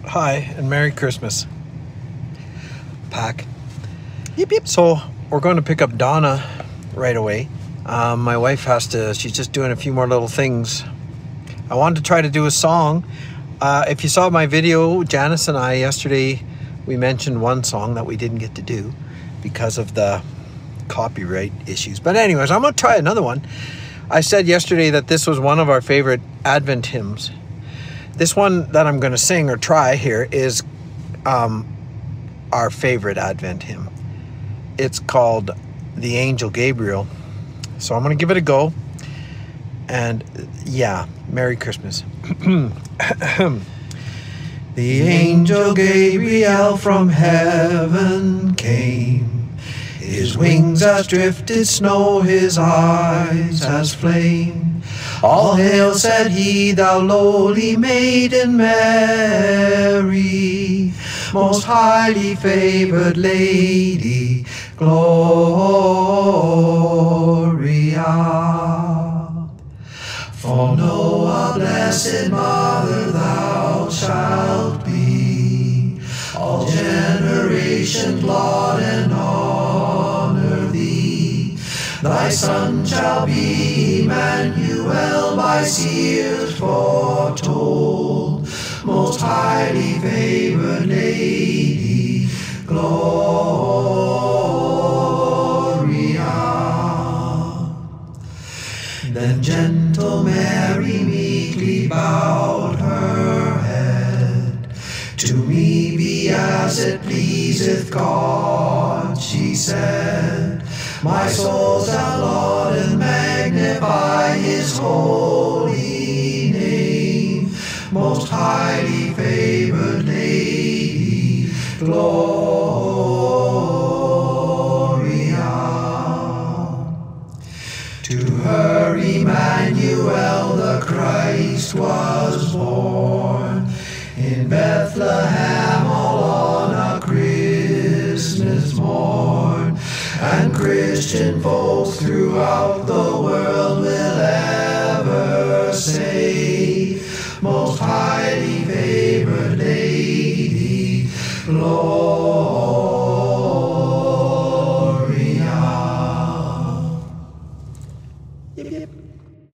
Hi, and Merry Christmas. Pack. Yip, yip. So, we're going to pick up Donna right away. My wife she's just doing a few more little things. I wanted to try to do a song. If you saw my video, Janice and I yesterday, we mentioned one song that we didn't get to do because of the copyright issues. But anyways, I'm going to try another one. I said yesterday that this was one of our favorite Advent hymns. This one that I'm going to sing or try here is our favorite Advent hymn. It's called The Angel Gabriel. So I'm going to give it a go. And yeah, Merry Christmas. The angel Gabriel from heaven came. His wings as drifted snow, his eyes as flame. All hail, said he, thou lowly maiden Mary, most highly favored lady, Gloria. For Noah, blessed mother, thou shalt be, all generations laud and honor thee. Thy son shall be Emmanuel, by seers foretold, most highly favored lady, Gloria. Then gentle Mary meekly bowed her head. To me be as it pleaseth God, she said. My soul shall laud and magnify his holy name, most highly favored lady, Gloria. To her Emmanuel the Christ was born, in Bethlehem all on a Christmas morn. And Christian folks throughout the world will ever say, most highly favored lady, Gloria.